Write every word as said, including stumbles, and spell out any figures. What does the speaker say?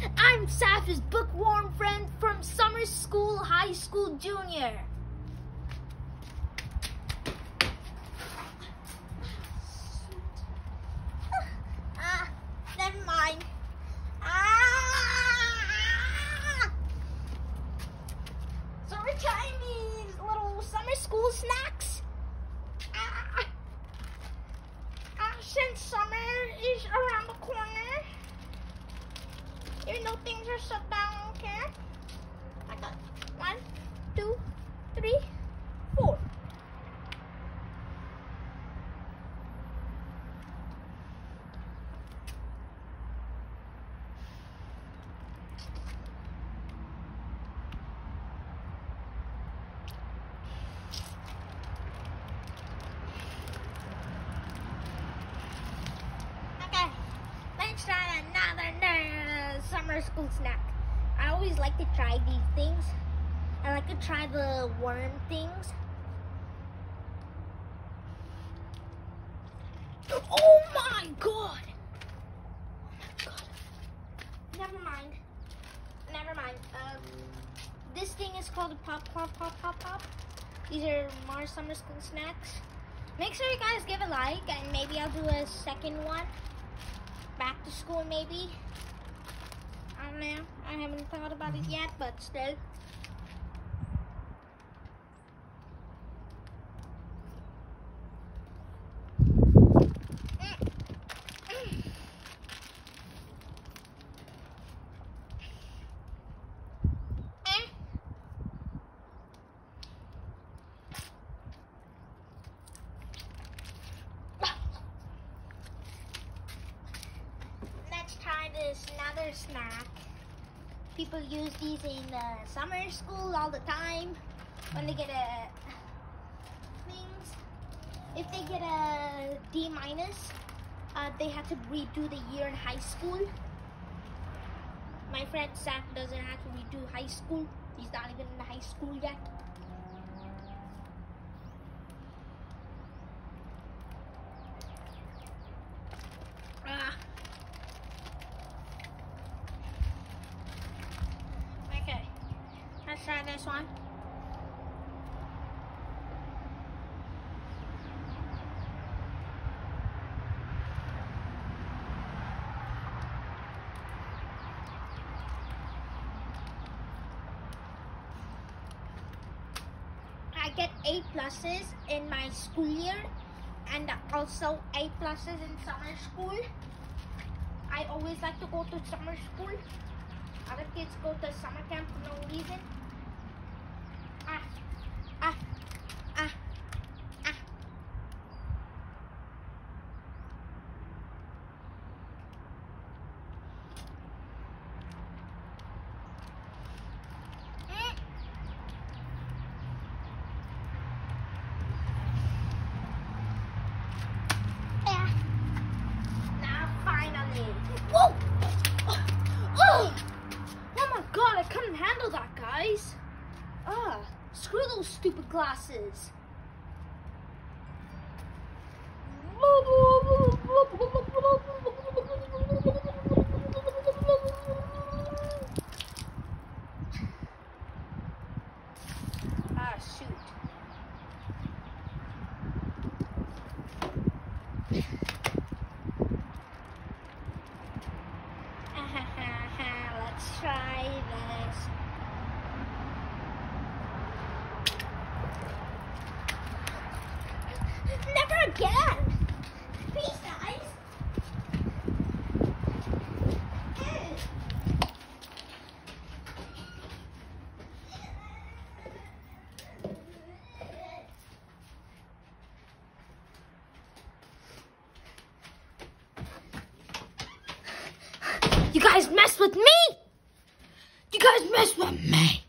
I'm Saf's bookworm friend from summer school, high school junior. Ah, never mind. Ah! So we're trying these little summer school snacks. Ah! Ah, since summer is around the corner, even though things are shut down, okay? I got one, two, three, four. Okay, let's try another uh, summer school snack. I always like to try these things. I like to try the worm things. Oh my god! Oh my god. Never mind. Never mind. Um, this thing is called a pop, pop, pop, pop, pop. These are Mars summer school snacks. Make sure you guys give a like, and maybe I'll do a second one. Back to school, maybe. I don't know. I haven't thought about it yet, but still. Let's try this another snack. People use these in uh, summer school all the time when they get a things. If they get a D minus, uh, they have to redo the year in high school. My friend Saf doesn't have to redo high school. He's not even in high school yet. Ah. Okay, let's try this one. I get A pluses in my school year and also A pluses in summer school. I always like to go to summer school. Other kids go to summer camp for no reason. Ah, ah, ah, ah. Mm. Yeah. Now finally. Whoa! Oh! Oh! Oh my god, I couldn't handle that, guys. Ah, screw those stupid glasses. Ah, shoot. Let's try this. Never again. Peace, guys. You guys mess with me? You guys mess with me?